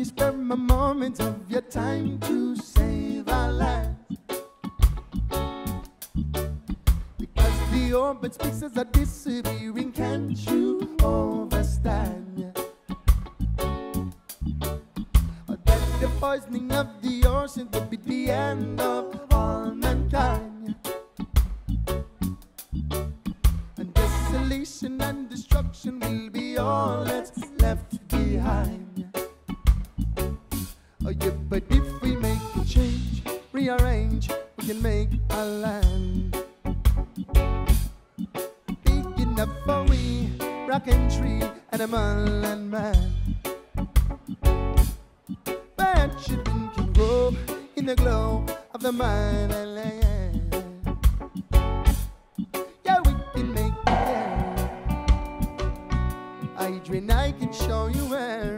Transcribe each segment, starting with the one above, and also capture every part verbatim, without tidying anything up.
you spare a moment of your time to save our land. Because the open spaces are disappearing, can't you understand? That the poisoning of the ocean will be the end of all mankind. And desolation and destruction will be all that's left behind. Oh yeah, but if we make a change, rearrange, we can make a land big enough for we, rock and tree, animal and man. But children can grow in the glow of the mind and land. Yeah, we can make it there. Adrian, I can show you where.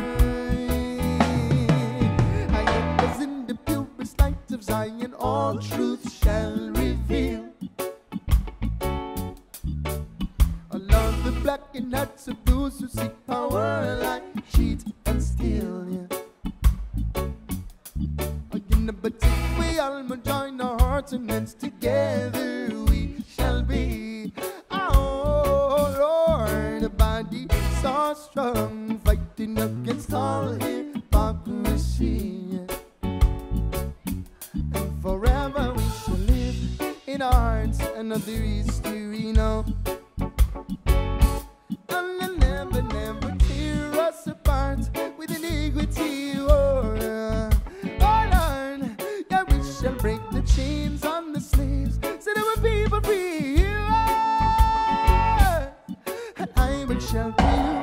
Of Zion, all truth shall reveal. Along the blackened hearts of those who seek power like cheat and steal. Yeah. Again, but if we all join our hearts and hands together, we shall be. Oh Lord, a body so strong, fighting against all hypocrisy. Forever we shall live in our hearts, another history now. And they'll never, never tear us apart with iniquity. Oh, uh, oh Lord, yeah, we shall break the chains on the slaves, so there will be people free. Yeah. And I will shelter you.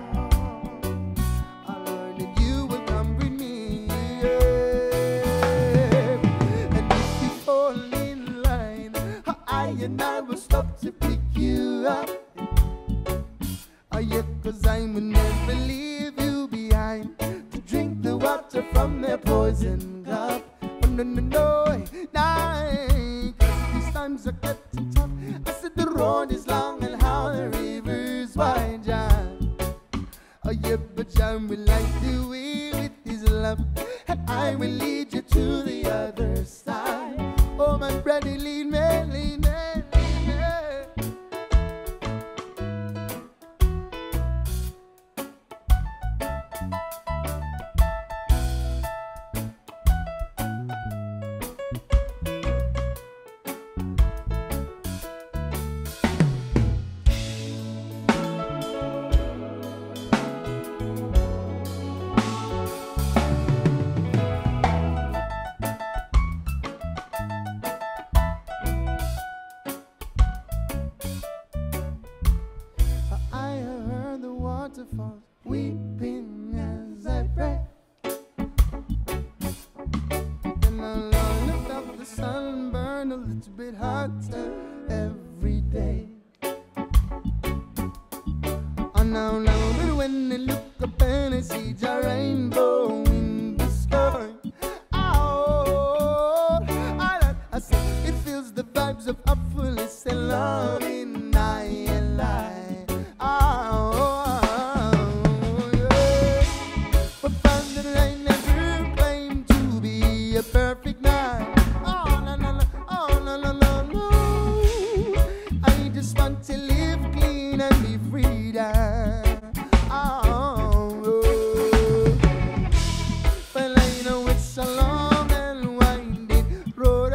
And I will stop to pick you up. Oh yeah, cause I will never leave you behind to drink the water from their poison cup. Oh no, no, no, no, cause these times are getting tough. I said the road is long and how the river's wide, yeah. Oh yeah, but John will light the way with his love, and I will lead you to the other side. Oh my brother, lead me, lead me. Waterfalls, weeping as I pray. And along the top of the sun burn a little bit hotter every day. Oh no, no, but when they look up and they see a rainbow in the sky, oh, I, I say it feels the vibes of hopefulness and love in I and I. Perfect night. Oh no no no, oh no no no no. I just want to live clean and be free. Oh, oh. Well I know it's a long and winding road.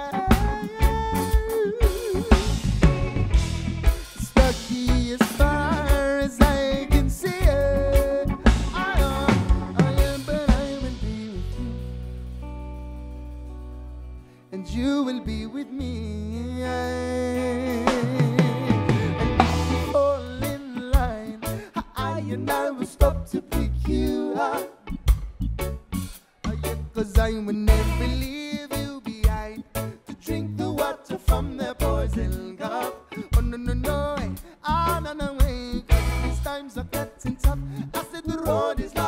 It's rocky as far as I can see it. I am, I am, but I will be with you. And you will be with me. And if you fall in line, I and I will stop to pick you up. Oh yeah, cause I will never leave you behind to drink the water from their poison cup. Oh no no no, ah no no way, cause these times are getting tough. I said the road is